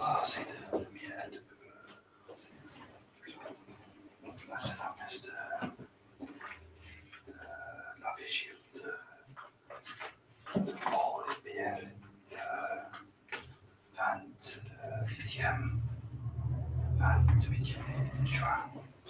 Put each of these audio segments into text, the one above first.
c'est de miel, là c'est la messe de la vigile de Paul et Pierre, 28e juin.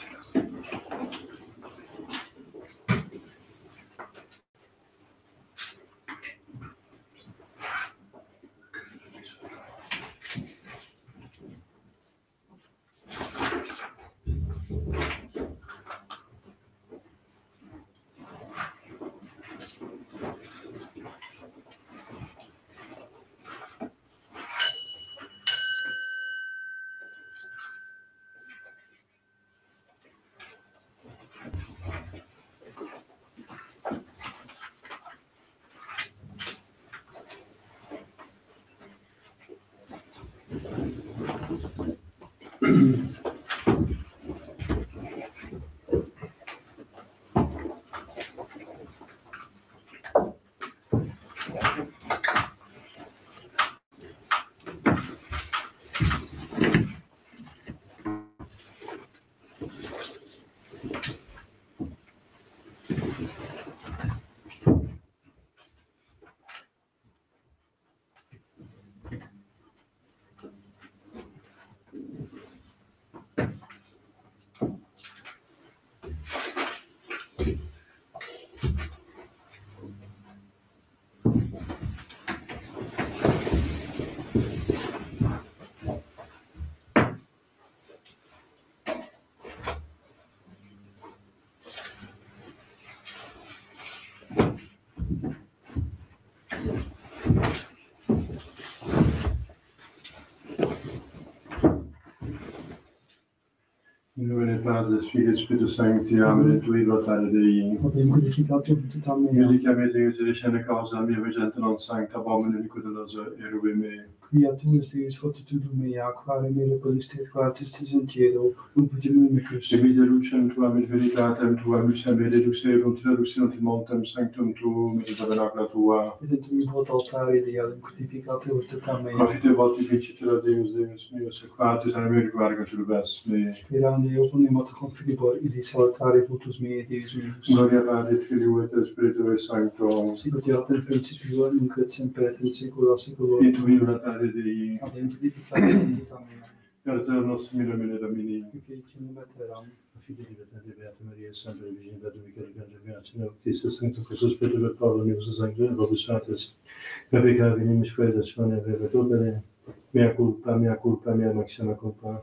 In nome Padre, Figlio e Spirito Santo, amen, tu votare Dei. Potem codificato in tutta me. Medicamente io si ricene causa mia vegente non sancta, abomine liquidosa e rubi me. Criaturas Deus, fortitudo mea, quare mele poliste quartis sentiero, non fugimus mecus. Emite lucem tuam et veritatem tuam, lucem reducerum, traductionem montem sanctum tuum, et tabernacla tua. Et in vot altare Deum, codificate in tutta me. Profite voti vincitura Deus, Deus meus, et quartis anime requarga turbes me. Sperande oponimat configibor, idis altare votus mei, Deus meus. Gloria Patri, et Filio et Spiritui Sancto. Sicut erat in principio, nunc et semper et in saecula saeculorum. Et tu votare Dei. Ad codificate in tutta me. Carter nostrum in nomine Domini. Qui felicem veteram. Fidei et Beata Maria, sempre Virgine, Beata Michael, Beata Noctis, Sanctus Christus, Peter, et Paulus, Nibus, Sanctus, Robus Sanctus, Capica, Venimus, Credas, Fane, Veve, Totale, mea culpa, mea maxima culpa.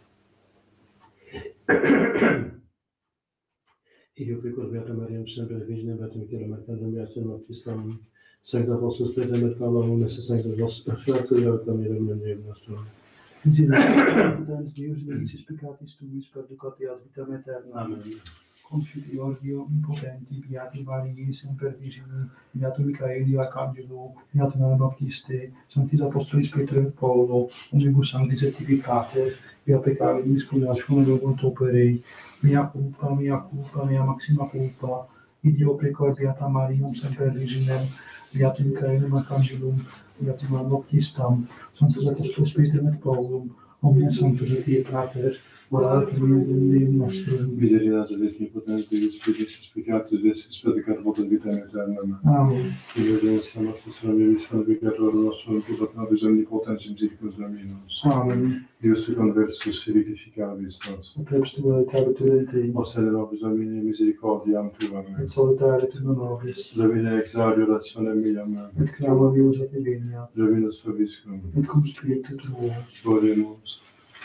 Io pecor Beata Maria, sempre Virgine, Beata Michael, Beata Noctis, Sancta Apostles, Peter, et Paulus, Nibus, Sanctus, Nostra, Frater, Beata Maria, Mendem nostrum. Misericors Deus, Deus peccatis tuis, perducati ad vitam aeterna. Amen. Confidior Dio impotenti, Beati Marii, semper Virgini, Beatum Michaeli, Arcangelo, Beatum Anna Baptiste, Sanctis Apostolis Petro et Paulo, omnibus sanctis sanctificate, Ea peccavimus culacium logum operei, mea culpa, mea maxima culpa, Ideo precor Beata Mariam, semper Virginem, Beatum Michaelum, Arcangelum, Beatum Anna Baptistam, Sanctus Apostolis Petro et Paulum, omnia sanctus et Dei Pater, ora et in Deum nostrum. Misericors Dei, potens Deus, Deus, peccatus, Deus, predicat votum vitam aeternam. Amen. Io Deus, nostrum, salvimus, salvicator nostrum, pitat nobis omnipotens misericors Dominus. Amen. Deus te conversus, vivificavis nos. Preps tua et habitare Dei, Ossere nobis Domini, misericordiam tuam. et salutare tuum nobis, Domine exaudi orationem meam. et clama Deus et venia, Dominus vobiscum. et cum spiritu tuo. Oremus.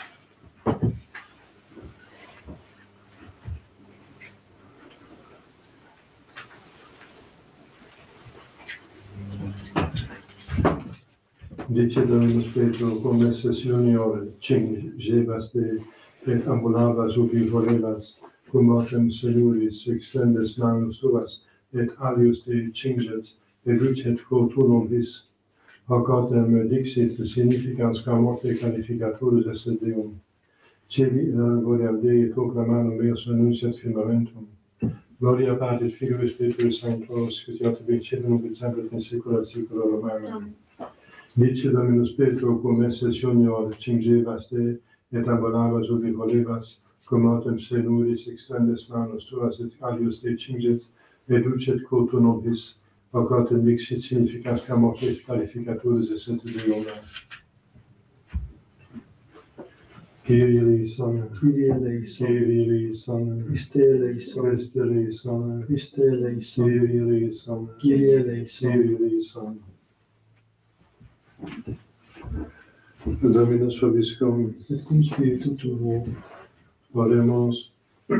Dice Dominus Petro, cum esse Signore, cingevas te, et ambulavas ubi volevas, cum mortem seluris extendes manus tuas, et alius te cinget, et dicet culturum vis. Hoc autem dixit significans qua morte qualificaturus est Deum. Celi gloriam Dei proclamanum meus annunciat firmamentum. Gloria Patri, Filio et Spiritui Sancto, scusiate in cielo, nunc et semper in saecula saeculorum. Amen. Dice Dominus Petro, cum esse junior cingevas te, et ambulavas ubi volevas, cum autem senuris extendes manus tuas et alius te cinget, educet cultu nobis, quotem dixit significans camotes qualificaturis essent Deum. Kyrie eleison, Kyrie eleison, Kyrie eleison, Christe eleison, Christe eleison, Christe eleison, Kyrie eleison, Kyrie eleison. Kyrie eleison. Dominus vobiscum, Et cum spiritu tuo, oremus.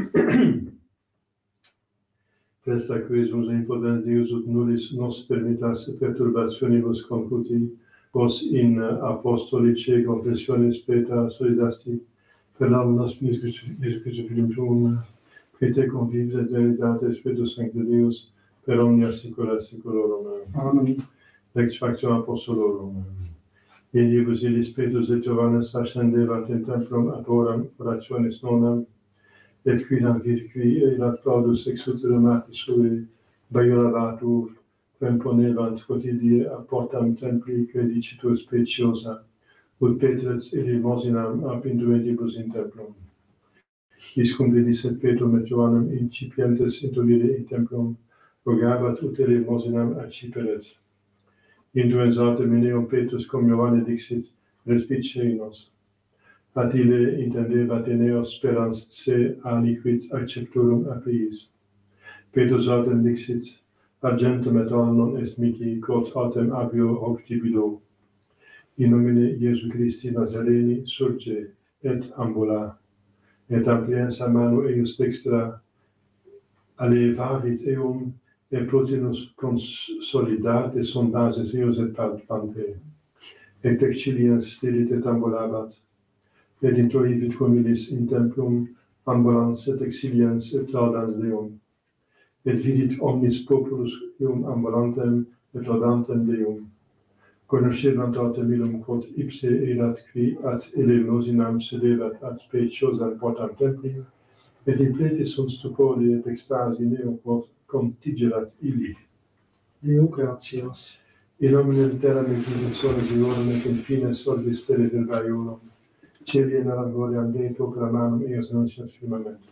Testa quismus in potens Deus ut nullis nos permittas perturbationibus confuti, vos in apostolice confessionis Petra solidasti, per nos Christus tuum, qui te convives et veritate Spiritus Sancti Deus, per omnia saecula saeculorum. Amen. Lex factum apostolorum. Iebus illis Petrus et Johannes ascendevat in templum ad horam orationis nonam, et quidam virqui erat plaudus ex uterumati sui, baiolavatur, quem ponevant quotidie a portam templi credicitur speciosa, ut Petrus elemosinam ab induentibus in templum. Iscum vidisset Petrum et Johannem incipientes intuvire in templum, rogabat ut elemosinam acciperet. Induens autem ineum Petrus cum Ioanne dixit, respice nos. At ille intendebat eneos sperans se aliquid acceptorum apriis. Petrus autem dixit, argentum et or non est mihi, quod autem abio hoc tibido. In nomine Iesu Christi Nazareni surge et ambula, et ampliensa manu eius dextra allevavit eum, et plotinus consolidate son bases eus et palpante. Et exiliens stilit et ambulabat, et introivit humilis in templum ambulans et exiliens et laudans Deum. Et vidit omnis populus eum ambulantem et laudantem Deum. Conoscebant autem illum quod ipse erat qui ad elemosinam sedevat ad speciosam portam templi, et in plete sunt stupori et extasi neo quod contigerat illi. Deo gratias. In nomine terram exhibitionis eorum et in fines orbis terre verbaiorum, celi in gloriam Dei proclamanum eos nunciat firmamentum.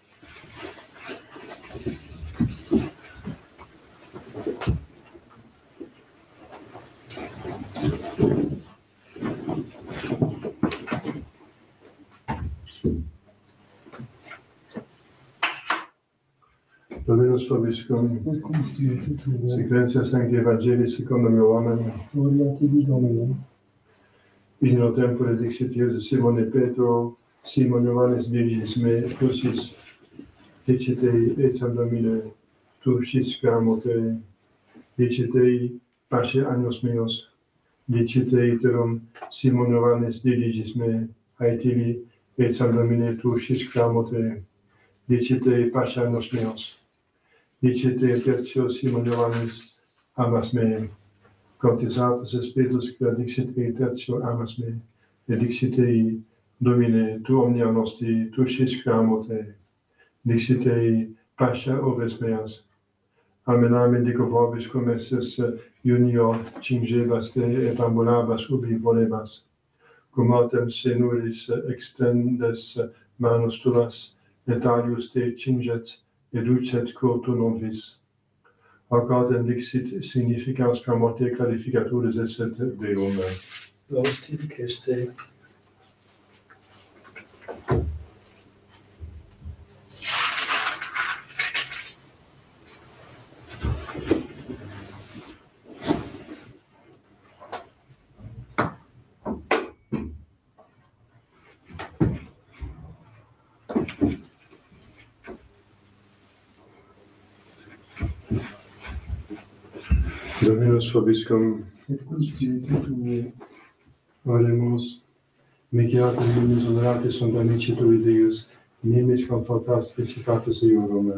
Dominus vobiscum, Et cum spiritu tuo, sequentia Sancti Evangelii secundum Ioannem, gloria tibi Domine. in illo tempore dixit Iesus Simone Petro, Simon Ioannes diris me, tusis, dicitei, etiam Domine, tu sciscamo te, dicitei, pace annos meos, dicitei iterum, Simon Ioannes dirigis me, haetili, etiam Domine, tu sciscamo te, dicitei, pace annos meos, dicitei, tertio, Simon Ioannes, amas me, Contisatus Spiritus quia dixit ei tertio amas me, et dixitei, Domine, tu omnia nostri, tu sciscamo te, dixitei, pascha oves meas. Amen, amen, dico vobis, cum esses junior cingevas te et ambulabas ubi volebas, cum autem senuris extendes manus tuas, et alius te cinget, educet cultu nobis. Hoc autem dixit significans camote qualificaturis esset Deum. Laus tibi Christe. Dominus vobiscum, Et cum spiritu tuo, oremus, miceatem nimis honorate sunt amici tui Deus, nimis confortas principatus eorum.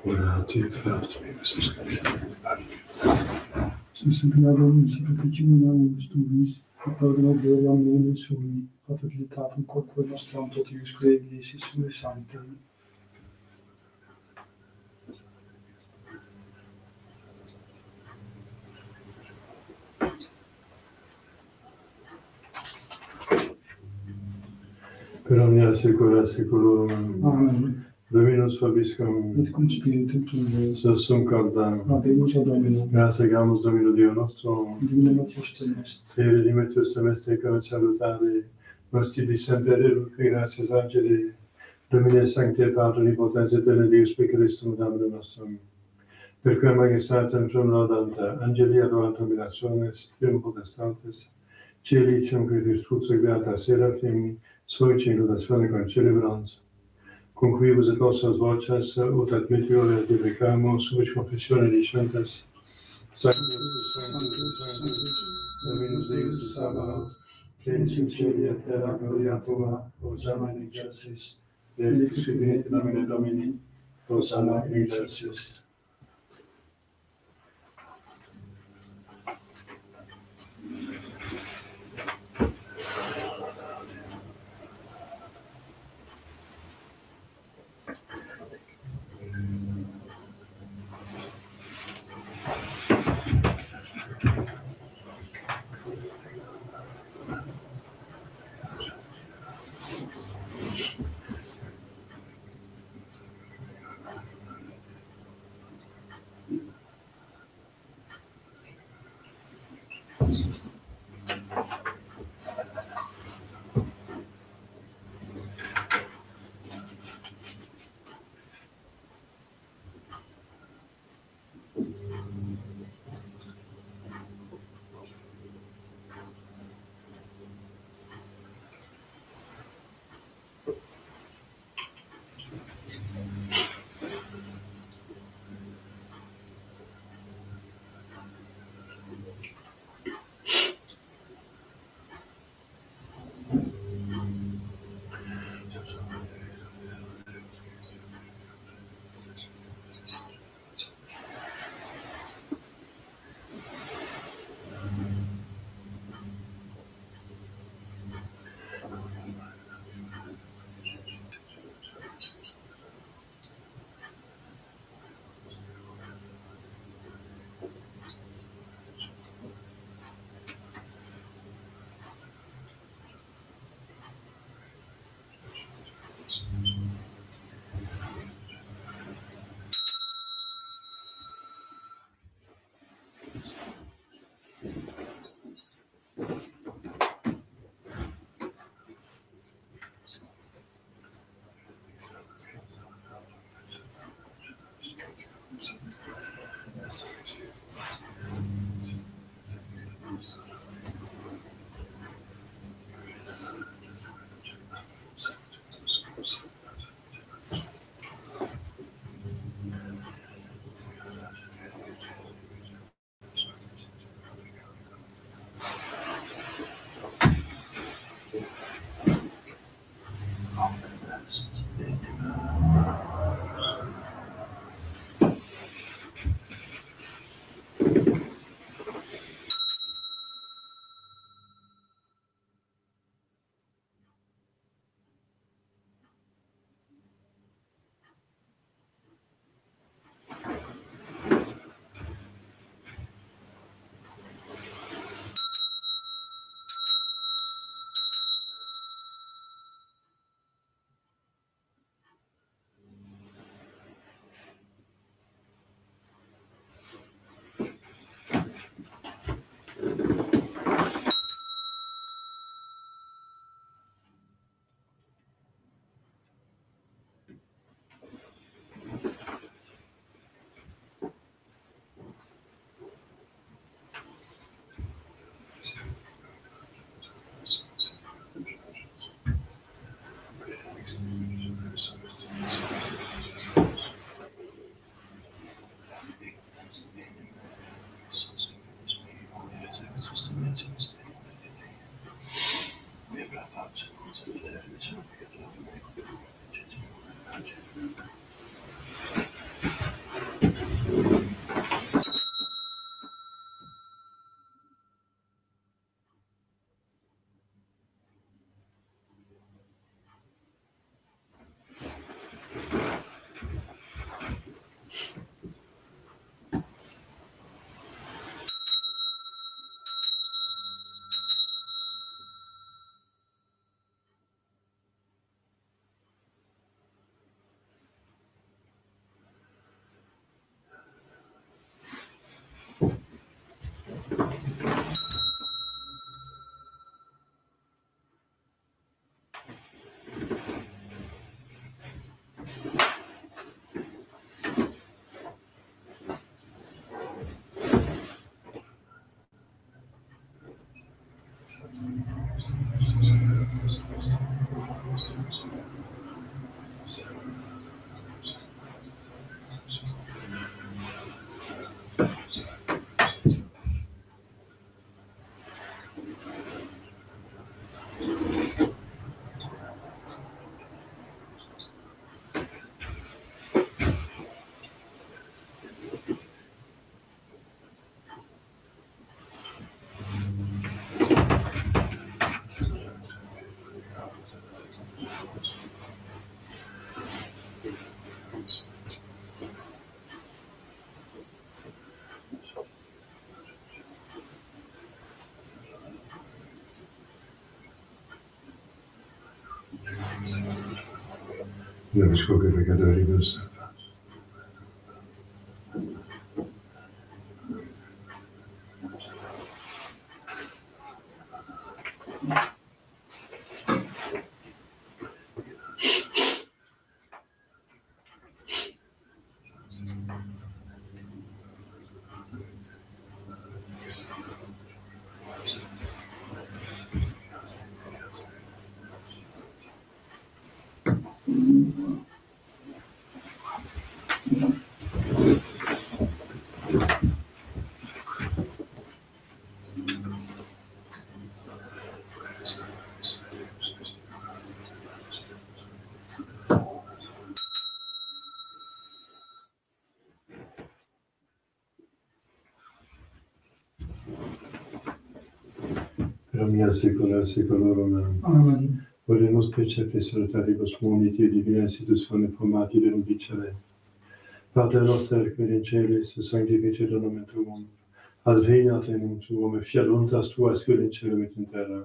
Orati frate Jesus Christus. Suscipiadum sacrificium namus tuis, et perdona gloria mene sui, paternitatum corpore nostram totius Eglesi sue sancti. Per omnia secula seculorum. Amen. Dominus vobiscum. Et cum spiritu tuo. Sussum corda. Habemus ad Domino. Graciamus Domino Dio nostro. Divina notis est. Tere dimittus temeste come salutare. Nostri di semper eruque gratias angeli. Domine sancte Patri potens et Deus per Christum Domino nostrum. Per quem majestatem tuum laudanta, angeli adorant dominationes, trium potestates, Cieli cum Christus tutto beata serafim, soi cingulatione con celebrans, con quibus et nostras voces, ut admittiore divecamus, sub confessione dicentes, Sanctus, Sanctus, Sanctus, Dominus Deus Sabaoth, plens in cieli et terra gloria tua, Hosanna in excelsis, benedictus in nomine Domini, Hosanna in excelsis. Nemiško peccatori nostri. Per omnia secula seculorum. Amen. Volemus precepti salutaribus moniti et divina institutione formati de nudicere. Pater noster qui in celis, sanctificetur nomen tuum, adveniat regnum tuum, et fiat voluntas tua qui in cielo et in terra.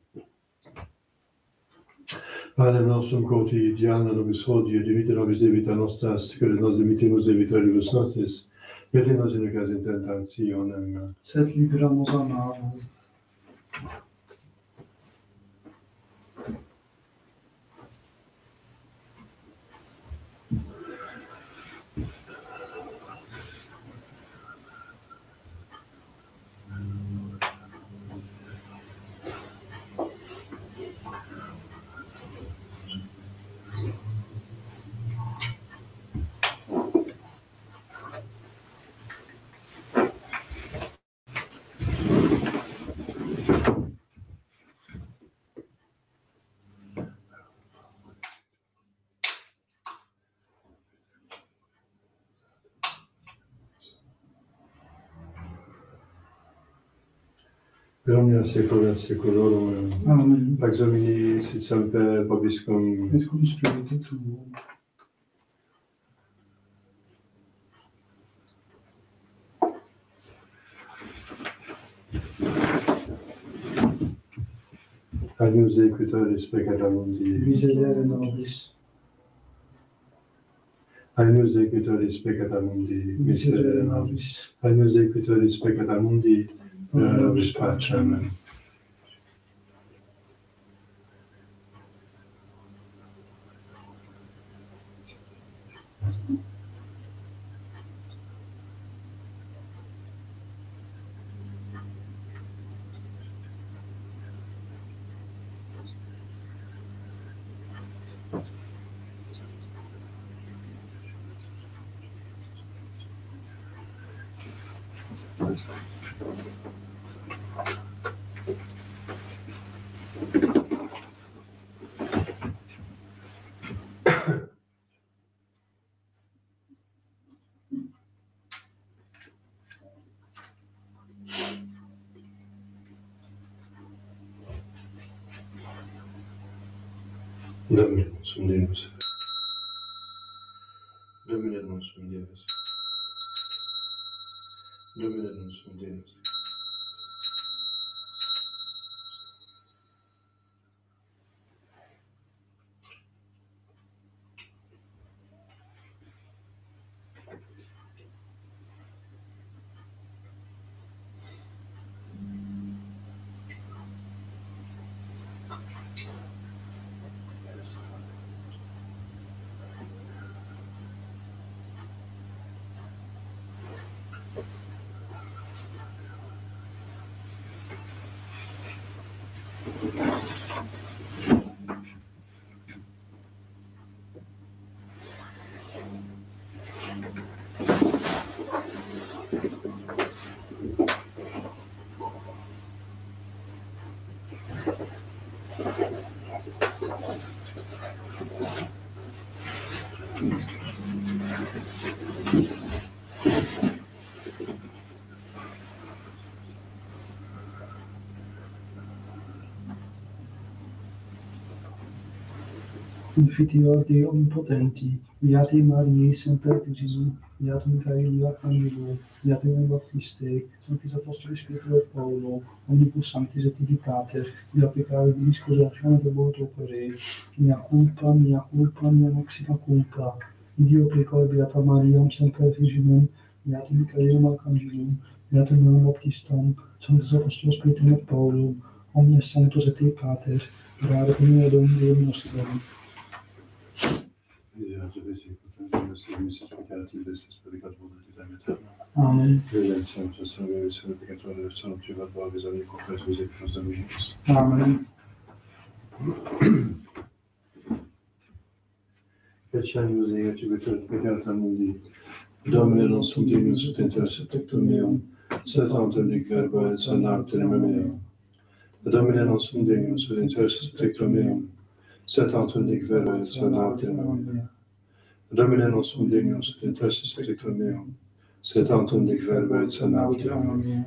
Panem nostrum quotidianum nobis hodie, et dimitte nobis debita nostra, sicut et nos dimittimus debitoribus nostris, et ne nos inducas in tentationem, Sed libera nos a malo. per omnia secula seculorum. Amen. Pax Domini sit semper vobiscum. Et cum spiritu tuo. Agnus Dei qui tollis peccata mundi. Miserere nobis. Agnus Dei qui tollis peccata mundi. Miserere nobis. Agnus Dei qui tollis peccata mundi. Nobis pacem. Domine sum Deus. Domine sum Deus. Domine sum Deus. Confiteor Dei Onnipotenti, beati Mariae Semper Virgini, beatum Michaeli Arcangelo, beatum Baptiste, Sanctis Apostolis Pietro et Paolo, omnibus sanctis et tibi Pater, via peccabilis causationem debot opere, mea culpa, mea maxima culpa, Dio precor beata Mariam Semper Virginem, beatum Michaelum Arcangelum, beatum Ioannem Baptistam, Sanctis Apostolos Pietro et Paolo, omnes sanctos et te Pater, orare pro nobis Deum nostrum. Amen. Amen. Eccemus Dei, eccebitur peccata mundi. Domine nostrum Deus ut interesse tectum meum, sed autem dic verbo et sonautem meum. Domine nostrum Deus ut interesse tectum meum, sed autem dic verbo et sonautem meum. Domine nostrum Deus ut interesse tectum meum, sed autem dic verbo et sonautem meum.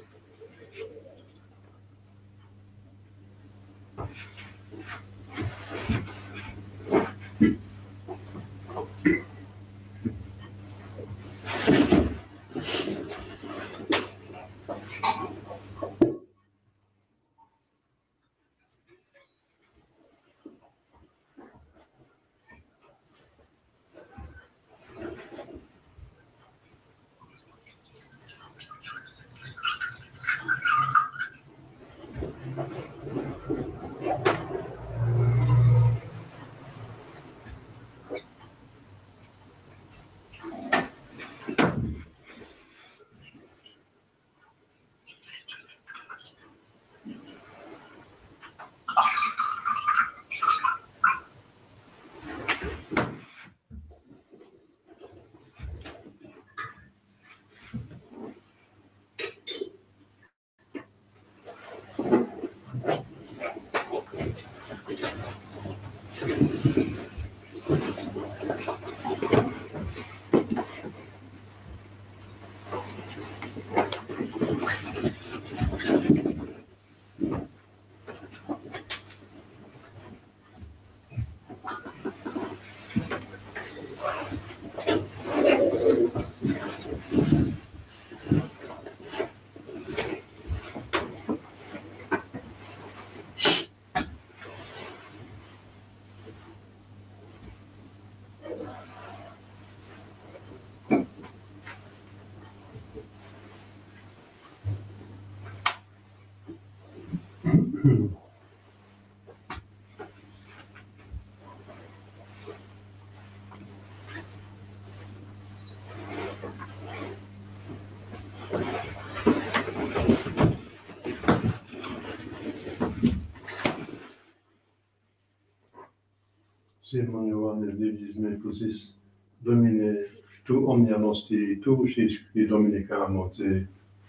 Simon Ioannes divis me cosis, Domine, tu omnia nostri, tu uscisque dominicamo te.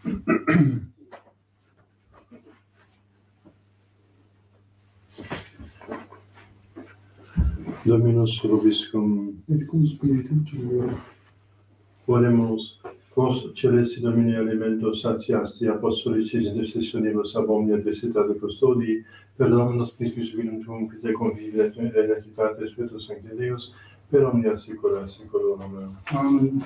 Dominus vobiscum, Et cum spiritu tuo. oremus, quos celesti Domini alimentos satiasti apostolicis intercessionibus ab omnia adversitate custodii, per Dominus Christus Filium Tuum, qui te convive et in equitate Spiritus Sancti Deus, per omnia saecula saeculorum. Amen. Amen.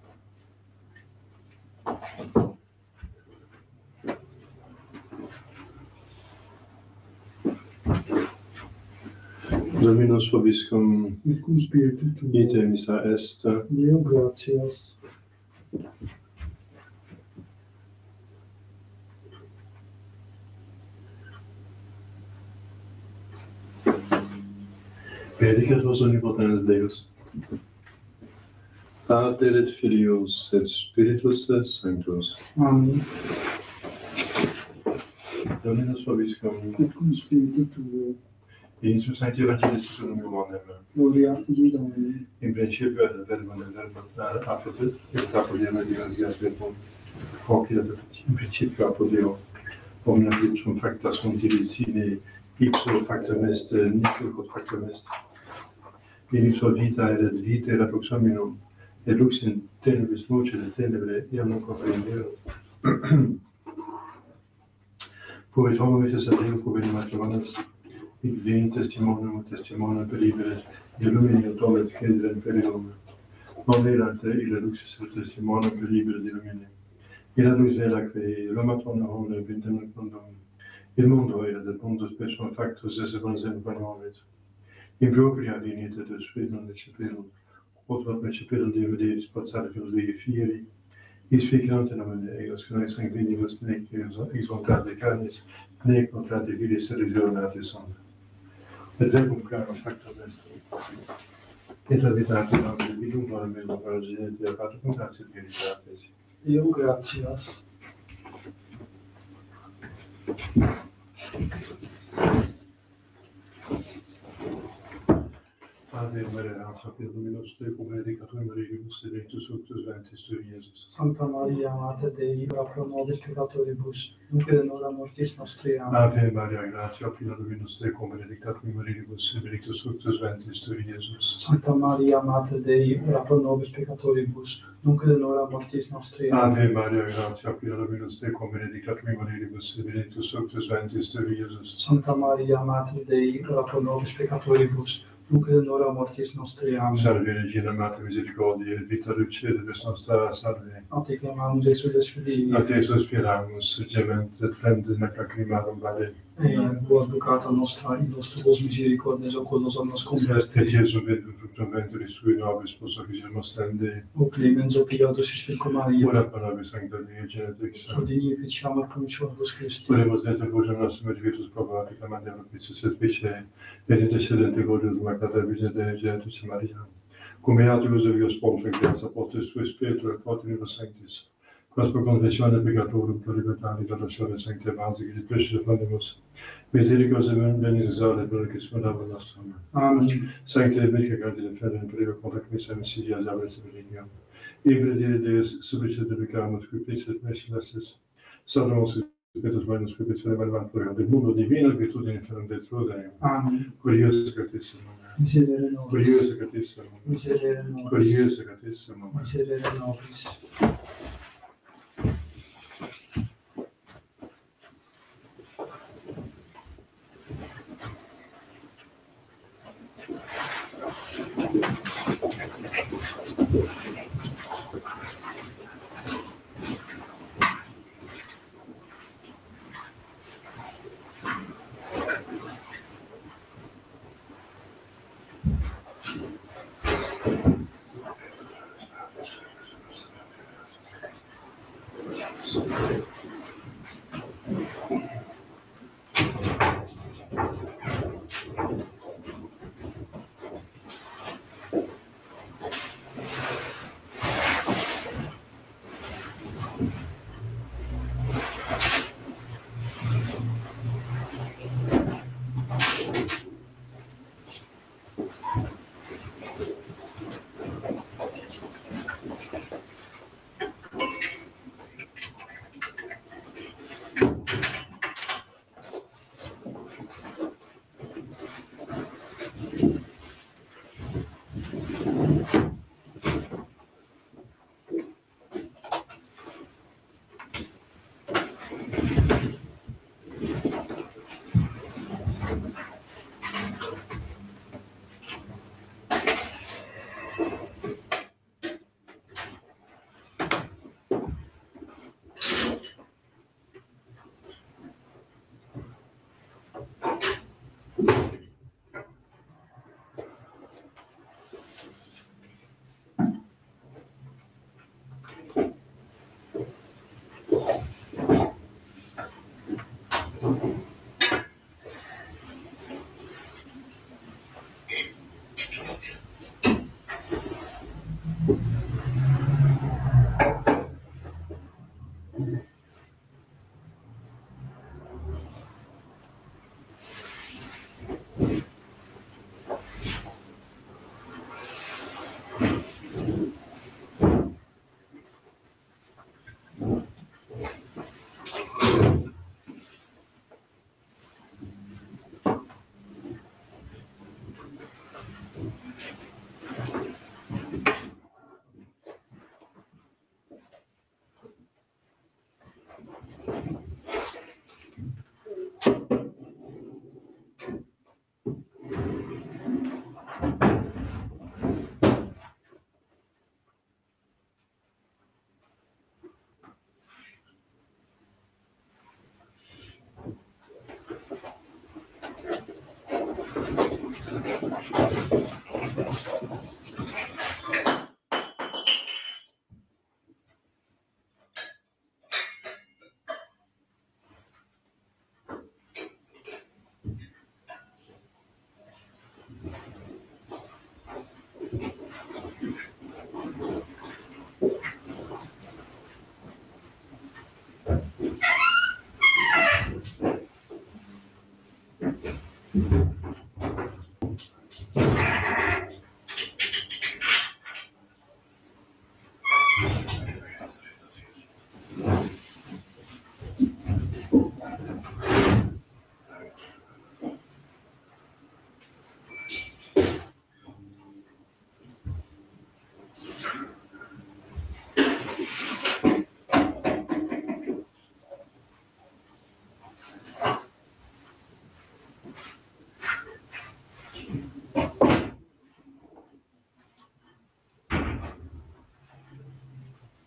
Dominus vobiscum, Et cum spiritu tuo. ite missa est, Deo gratias. benedicat vos omnipotens Deus, Pater et Filius et Spiritus Sanctus. Amen. Dominus vobiscum, Et cum spiritu tuo. in su sancti evangelis tuum humanem, Gloria a Dei Domini. in principio et verbo et verbo apodit, et apodit Dios verbum, hoc in principio apodit omnia vita facta sunt sine ipso factum est, nihil quod factum est. In ipso vita et vita lux hominum, et lux in tenebris luce de tenebre, iam non comprendero. Fuit homo missus ad Deo, cuberi matronas, Ik vin testimonium per libere, illuminio toles cedere per illume. Non erante ille luxus testimonium per libere illumine. Illa lux vela que lomaton hone vintemen condom. Il mondo era del mondo spesum factus esse consem panomet. In propria dinite de spedum neceperum, quod neceperum de spazzare filosofie fieri, Ispicante nomen eos quae sanguinibus nec exvoltate canis, nec notate vilis religionate sunt. Et verbum caro factor est. Et habitate nomen vidum quam meo paragenite apatum contatia veritatis. Deo gratias. Ave Maria, sapere Dominus tecum benedicatur Mariibus, benedictus fructus ventris tui, Iesus. Santa Maria, Mater Dei, ora pro nobis peccatoribus, nunc et in hora mortis nostre. Amen. Ave Maria, gratia plena Dominus tecum benedictatur Mariibus, benedictus fructus ventris tui, Iesus. Santa Maria, Mater Dei, ora pro nobis peccatoribus, nunc et in hora mortis nostre. Ave Maria, gratia plena Dominus tecum benedictatur Mariibus, benedictus fructus ventris tui, Iesus. Santa Maria, Mater Dei, ora pro nobis peccatoribus, nunc et in hora mortis nostre. Amen. Salve Regina Mater Misericordiae, et vita dulce debes nostra, salve. A te clamam, Deus Fili, A te sospiramus, gemens et flendens nec lacrimarum vale. quod ducata nostra in nostros misericordias oculos omnes Et converte, Iesum ventum fructum ventris tui nobis, post officium ostende. o clemens, o pilatus, Virgo Maria, Ora pro nobis sancta Dei Genetrix. ordini ficiamur promissionibus Christi, Oremus et effulgem nostrum et virtus probati, clamandem propitius et vice, et intercedente glorios Mater Virgine Dei Genetrix Maria. Cum beatus Eus Pontific Deus Apostolus Tui Spiritu et Fortunibus Sanctis, quas pro confessione peccatorum pro libertari donatione sancte basica et precious fundimus, misericors et benedictore pro nobis fundamenta nostrum. Amen. Sancte Michael Candide Ferdinand Prego contra Christa Miseria Sabres Benigno. Ibre dire Deus subicet debicamus qui plicet mercilessis. Salvamus Petrus Magnus qui plicet levantur del mundo divino virtute inferum detrudem. Amen. Curiosus gratissimo. Miserere nobis. Curiosus gratissimo. Miserere nobis. Curiosus gratissimo. Miserere nobis.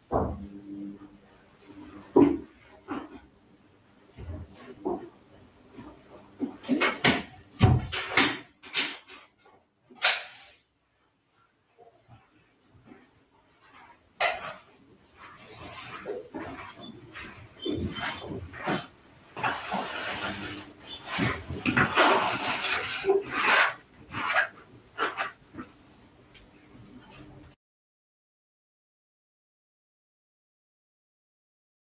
Amen.